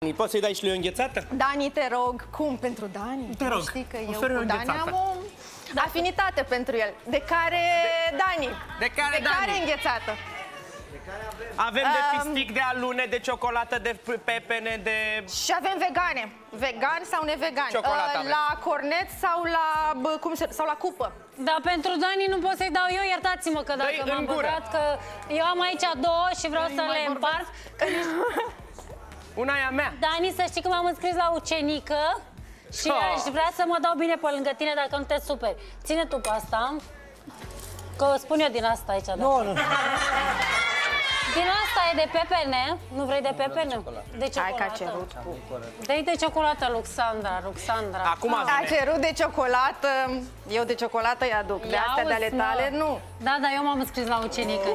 Dani, poți să-i dai și lui o înghețată? Dani, te rog, cum pentru Dani? Te rog, știi că eu oferă cu o Dani înghețată. am o afinitate pentru el. De care Dani? De care Dani? înghețată? Avem de pistic, de alune, de ciocolată, de pepene, de... Și avem vegane. Vegan sau nevegani? Ciocolată avem. La cornet sau la, sau la cupă? Da, pentru Dani nu pot să-i dau eu, iertați-mă că dacă m-am băgat, că eu am aici două și vreau să le împart. Una e a mea. Dani, să știi că m-am înscris la ucenică și aș vrea să mă dau bine pe lângă tine dacă nu te superi. Ține tu pe asta, că o spun eu din asta aici. Nu. Din asta e de pepene. Nu vrei de pepene? De ciocolată. Hai că a cerut cu... Dă-i de ciocolată, Ruxandra. Acum A cerut de ciocolată, eu de ciocolată îi aduc. De astea de ale tale, nu. Da, dar eu m-am înscris la ucenică.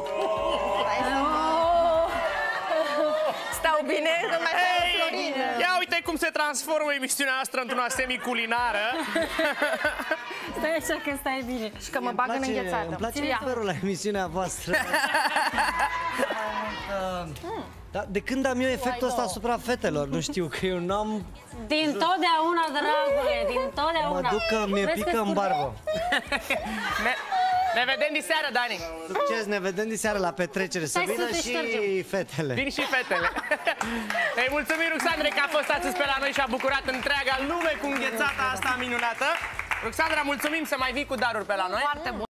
Stau bine, nu mai stau Florin. Ia uite cum se transformă emisiunea noastră într-una semi-culinară. Stai așa că stai bine. Și că mă bag în înghețată. Îmi place felul la emisiunea voastră. Da, de când am eu efectul ăsta asupra fetelor? Nu știu, că eu n-am... Din totdeauna, dragule, din totdeauna. Mă duc că mi-e pică în barbă. Ne vedem diseară, Dani. Succes, ne vedem diseară la petrecere. Să vină și fetele. Vin și fetele. Îi mulțumim, Ruxandre, că a fost astăzi pe la noi și a bucurat întreaga lume cu înghețata asta minunată. Ruxandra, mulțumim, să mai vii cu daruri pe la noi. Foarte bun.